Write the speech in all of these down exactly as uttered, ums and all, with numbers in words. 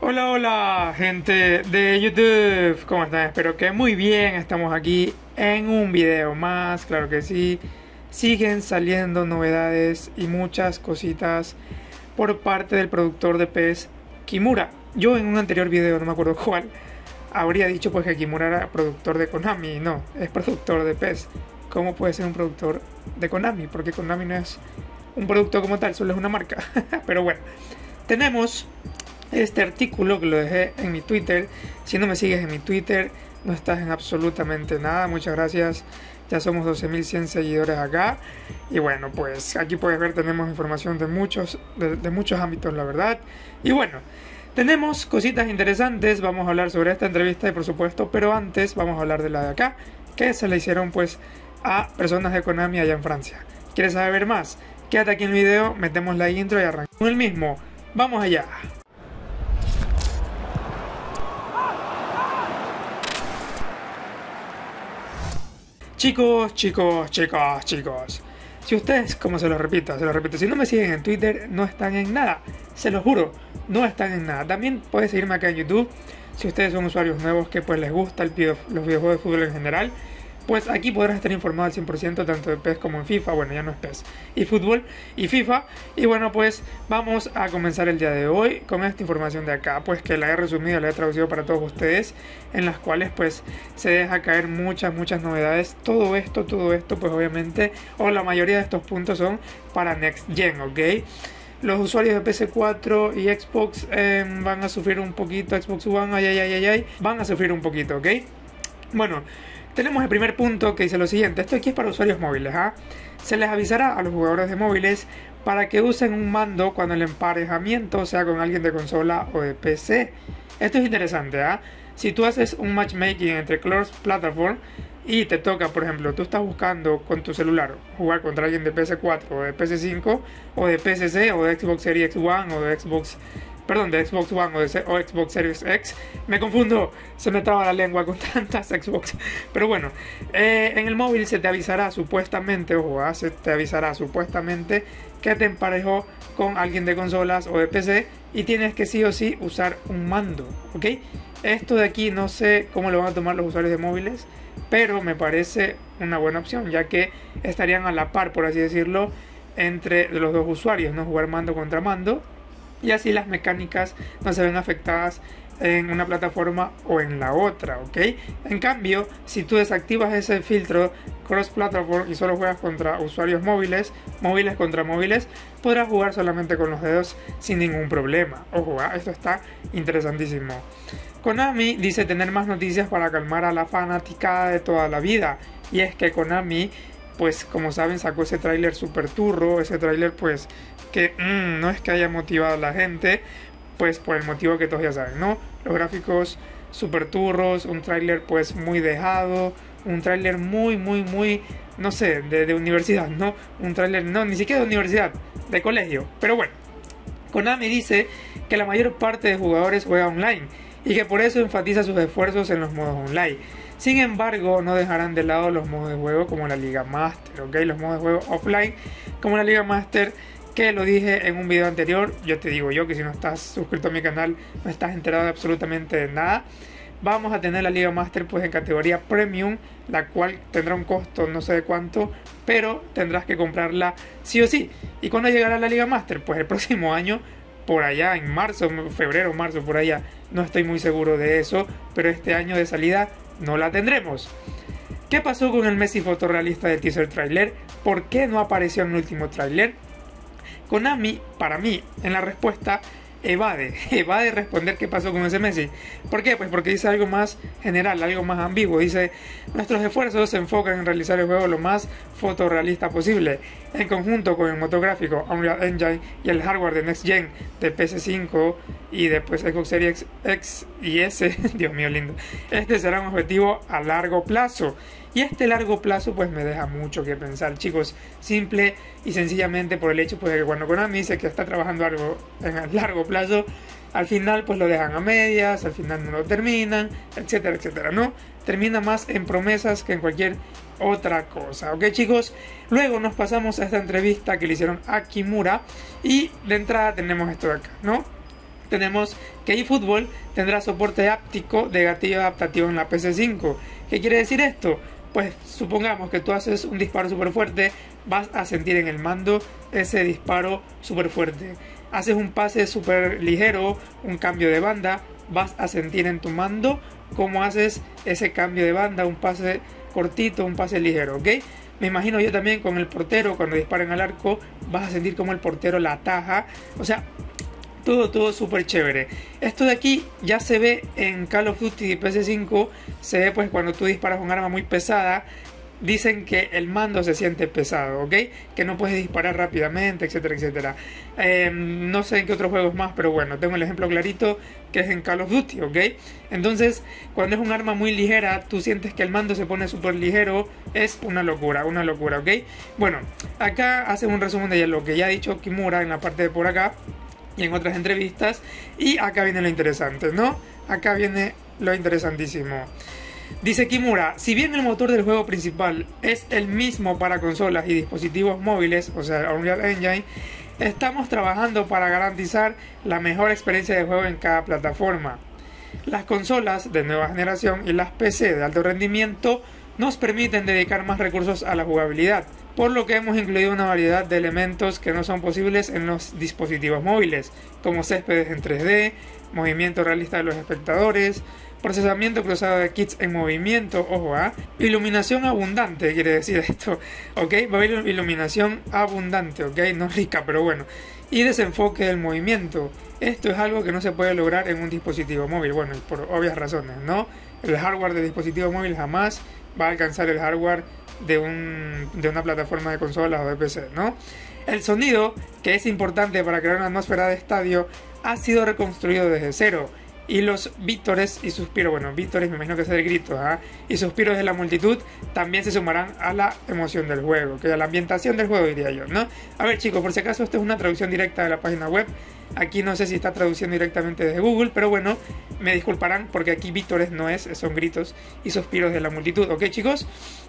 Hola, hola, gente de YouTube, ¿cómo están? Espero que muy bien. Estamos aquí en un video más, claro que sí. Siguen saliendo novedades y muchas cositas por parte del productor de P E S, Kimura. Yo en un anterior video, no me acuerdo cuál, habría dicho pues que Kimura era productor de Konami. No, es productor de P E S. ¿Cómo puede ser un productor de Konami? Porque Konami no es un producto como tal, solo es una marca. Pero bueno, tenemos este artículo que lo dejé en mi Twitter. Si no me sigues en mi Twitter, no estás en absolutamente nada. Muchas gracias. Ya somos doce mil cien seguidores acá. Y bueno, pues aquí puedes ver, tenemos información de muchos, de, de muchos ámbitos, la verdad. Y bueno, tenemos cositas interesantes. Vamos a hablar sobre esta entrevista y por supuesto, pero antes vamos a hablar de la de acá, que se le hicieron pues a personas de Konami allá en Francia. ¿Quieres saber más? Quédate aquí en el video, metemos la intro y arrancamos con el mismo. ¡Vamos allá! Chicos, chicos, chicos, chicos. Si ustedes, como se lo repito, se lo repito, si no me siguen en Twitter, no están en nada. Se lo juro, no están en nada. También puedes seguirme acá en YouTube. Si ustedes son usuarios nuevos que pues les gusta el video, los videojuegos de fútbol en general, pues aquí podrás estar informado al cien por ciento tanto de P E S como en FIFA. Bueno, ya no es P E S, y fútbol y FIFA. Y bueno, pues vamos a comenzar el día de hoy con esta información de acá, pues que la he resumido, la he traducido para todos ustedes, en las cuales pues se deja caer muchas, muchas novedades. Todo esto, todo esto pues obviamente, o la mayoría de estos puntos son para Next Gen, ¿ok? Los usuarios de P S cuatro y Xbox eh, van a sufrir un poquito, Xbox One, ay, ay, ay, ay, ay, van a sufrir un poquito, ¿ok? Bueno, tenemos el primer punto que dice lo siguiente. Esto aquí es para usuarios móviles, ¿ah? Se les avisará a los jugadores de móviles para que usen un mando cuando el emparejamiento sea con alguien de consola o de P C. Esto es interesante, ¿ah? Si tú haces un matchmaking entre cross platform y te toca, por ejemplo, tú estás buscando con tu celular jugar contra alguien de P S cuatro o de P S cinco o de P S C o de Xbox Series One o de Xbox... Perdón, de Xbox One o, de, o Xbox Series X. Me confundo, se me traba la lengua con tantas Xbox. Pero bueno, eh, en el móvil se te avisará supuestamente, ojo, ¿eh? se te avisará supuestamente que te emparejó con alguien de consolas o de P C y tienes que sí o sí usar un mando, ¿ok? Esto de aquí no sé cómo lo van a tomar los usuarios de móviles, pero me parece una buena opción, ya que estarían a la par, por así decirlo, entre los dos usuarios, no jugar mando contra mando. Y así las mecánicas no se ven afectadas en una plataforma o en la otra, ¿ok? En cambio, si tú desactivas ese filtro cross-platform y solo juegas contra usuarios móviles, móviles contra móviles, podrás jugar solamente con los dedos sin ningún problema. Ojo, ¿eh? Esto está interesantísimo. Konami dice tener más noticias para calmar a la fanaticada de toda la vida. Y es que Konami, pues como saben, sacó ese tráiler super turro, ese tráiler pues que mmm, no es que haya motivado a la gente, pues por el motivo que todos ya saben, ¿no? Los gráficos super turros, un tráiler pues muy dejado, un tráiler muy, muy, muy, no sé, de, de universidad, ¿no? Un tráiler, no, ni siquiera de universidad, de colegio. Pero bueno, Konami dice que la mayor parte de jugadores juega online y que por eso enfatiza sus esfuerzos en los modos online. Sin embargo, no dejarán de lado los modos de juego como la Liga Master, ¿ok? Los modos de juego offline como la Liga Master, que lo dije en un video anterior. Yo te digo yo que si no estás suscrito a mi canal, no estás enterado de absolutamente nada. Vamos a tener la Liga Master pues en categoría Premium, la cual tendrá un costo no sé de cuánto, pero tendrás que comprarla sí o sí. ¿Y cuándo llegará la Liga Master? Pues el próximo año, por allá en marzo, febrero, marzo, por allá. No estoy muy seguro de eso, pero este año de salida no la tendremos. ¿Qué pasó con el Messi fotorrealista de teaser trailer? ¿Por qué no apareció en el último trailer? Konami, para mí, en la respuesta evade, evade responder qué pasó con ese Messi. ¿Por qué? Pues porque dice algo más general, algo más ambiguo. Dice, nuestros esfuerzos se enfocan en realizar el juego lo más fotorrealista posible, en conjunto con el motor gráfico Unreal Engine y el hardware de Next Gen de P S cinco y después Xbox Series X y S. Dios mío lindo. Este será un objetivo a largo plazo. Y este largo plazo pues me deja mucho que pensar, chicos, simple y sencillamente por el hecho pues de que cuando Konami dice que está trabajando algo en el largo plazo, al final pues lo dejan a medias, al final no lo terminan, etcétera, etcétera, ¿no? Termina más en promesas que en cualquier otra cosa, ¿ok, chicos? Luego nos pasamos a esta entrevista que le hicieron a Kimura y de entrada tenemos esto de acá, ¿no? tenemos que eFootball tendrá soporte áptico de gatillo adaptativo en la P S cinco. ¿Qué quiere decir esto? Pues supongamos que tú haces un disparo súper fuerte, vas a sentir en el mando ese disparo súper fuerte. Haces un pase súper ligero, un cambio de banda, vas a sentir en tu mando cómo haces ese cambio de banda, un pase cortito, un pase ligero, ¿ok? Me imagino yo también con el portero, cuando disparen al arco, vas a sentir como el portero la ataja. O sea, todo, todo súper chévere. Esto de aquí ya se ve en Call of Duty P S cinco. Se ve pues cuando tú disparas un arma muy pesada. Dicen que el mando se siente pesado, ¿ok? Que no puedes disparar rápidamente, etcétera, etcétera. Eh, no sé en qué otros juegos más, pero bueno, tengo el ejemplo clarito que es en Call of Duty, ¿ok? Entonces, cuando es un arma muy ligera, tú sientes que el mando se pone súper ligero. Es una locura, una locura, ¿ok? Bueno, acá hace un resumen de lo que ya ha dicho Kimura en la parte de por acá y en otras entrevistas. Y acá viene lo interesante, ¿no? Acá viene lo interesantísimo. Dice Kimura, si bien el motor del juego principal es el mismo para consolas y dispositivos móviles, o sea, Unreal Engine, estamos trabajando para garantizar la mejor experiencia de juego en cada plataforma. Las consolas de nueva generación y las P C de alto rendimiento nos permiten dedicar más recursos a la jugabilidad, por lo que hemos incluido una variedad de elementos que no son posibles en los dispositivos móviles, como céspedes en tres D, movimiento realista de los espectadores, procesamiento cruzado de kits en movimiento, ojo, ¿ah? Iluminación abundante, quiere decir esto, ¿ok? Va a haber iluminación abundante, ¿ok? No rica, pero bueno. Y desenfoque del movimiento. Esto es algo que no se puede lograr en un dispositivo móvil, bueno, por obvias razones, ¿no? El hardware de dispositivo móvil jamás va a alcanzar el hardware de, un, de una plataforma de consolas o de P C, ¿no? El sonido, que es importante para crear una atmósfera de estadio, ha sido reconstruido desde cero. Y los vítores y suspiros, bueno, vítores me imagino que es el grito, ¿eh? Y suspiros de la multitud también se sumarán a la emoción del juego, que a la ambientación del juego, diría yo, ¿no? A ver, chicos, por si acaso esto es una traducción directa de la página web. Aquí no sé si está traduciendo directamente desde Google, pero bueno, me disculparán porque aquí vítores no es, son gritos y suspiros de la multitud, ¿ok, chicos?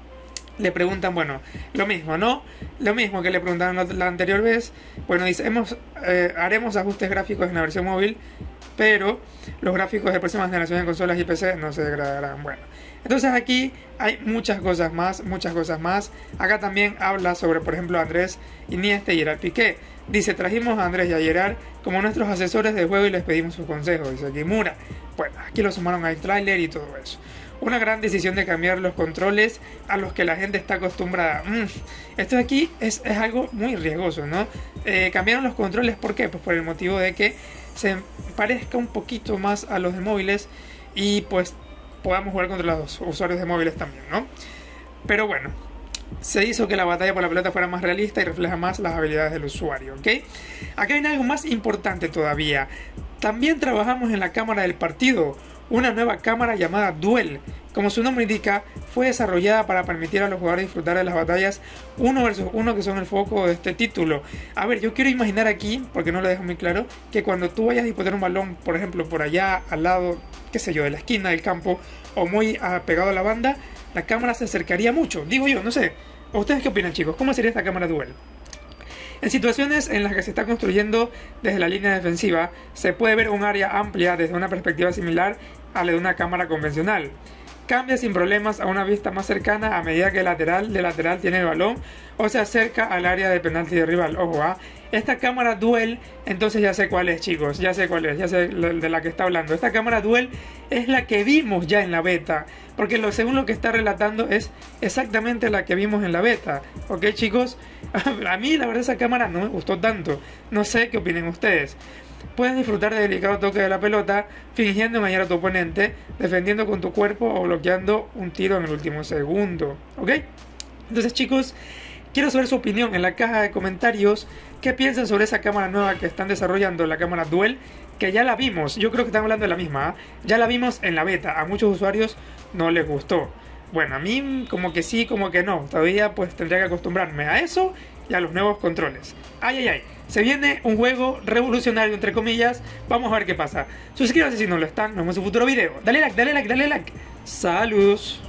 Le preguntan, bueno, lo mismo, ¿no? Lo mismo que le preguntaron la, la anterior vez. Bueno, dice, hemos, eh, haremos ajustes gráficos en la versión móvil, pero los gráficos de próxima generación en consolas y P C no se degradarán. Bueno, entonces aquí hay muchas cosas más, muchas cosas más. Acá también habla sobre, por ejemplo, Andrés Iniesta y Gerard Piqué. Dice, trajimos a Andrés y a Gerard como nuestros asesores de juego y les pedimos sus consejos. Dice Kimura. Bueno, aquí lo sumaron al tráiler y todo eso. Una gran decisión de cambiar los controles a los que la gente está acostumbrada. Mm, esto de aquí es, es algo muy riesgoso, ¿no? Eh, cambiaron los controles, ¿por qué? Pues por el motivo de que se parezca un poquito más a los de móviles y pues podamos jugar contra los usuarios de móviles también, ¿no? Pero bueno, se hizo que la batalla por la pelota fuera más realista y refleja más las habilidades del usuario, ¿ok? Acá hay algo más importante todavía. También trabajamos en la cámara del partido, una nueva cámara llamada Duel. Como su nombre indica, fue desarrollada para permitir a los jugadores disfrutar de las batallas uno versus uno, que son el foco de este título. A ver, yo quiero imaginar aquí, porque no lo dejo muy claro, que cuando tú vayas a disputar un balón, por ejemplo, por allá al lado, qué sé yo, de la esquina del campo, o muy uh, pegado a la banda, la cámara se acercaría mucho. Digo yo, no sé. ¿Ustedes qué opinan, chicos? ¿Cómo sería esta cámara Duel? En situaciones en las que se está construyendo desde la línea defensiva, se puede ver un área amplia desde una perspectiva similar a la de una cámara convencional. Cambia sin problemas a una vista más cercana a medida que el lateral de lateral tiene el balón o se acerca al área de penalti del rival. Ojo, ¿eh? Esta cámara Duel, entonces ya sé cuál es, chicos, ya sé cuál es, ya sé de la que está hablando. Esta cámara Duel es la que vimos ya en la beta, porque lo, según lo que está relatando es exactamente la que vimos en la beta. ¿Ok, chicos? A mí la verdad esa cámara no me gustó tanto, no sé qué opinen ustedes. Puedes disfrutar del delicado toque de la pelota fingiendo engañar a tu oponente, defendiendo con tu cuerpo o bloqueando un tiro en el último segundo. ¿Ok? Entonces, chicos, quiero saber su opinión en la caja de comentarios. ¿Qué piensan sobre esa cámara nueva que están desarrollando, la cámara Duel? Que ya la vimos, yo creo que están hablando de la misma, ¿eh? Ya la vimos en la beta, a muchos usuarios no les gustó. Bueno, a mí como que sí, como que no. Todavía pues tendría que acostumbrarme a eso y a los nuevos controles. Ay, ay, ay. Se viene un juego revolucionario, entre comillas. Vamos a ver qué pasa. Suscríbanse si no lo están. Nos vemos en un futuro video. Dale like, dale like, dale like. Saludos.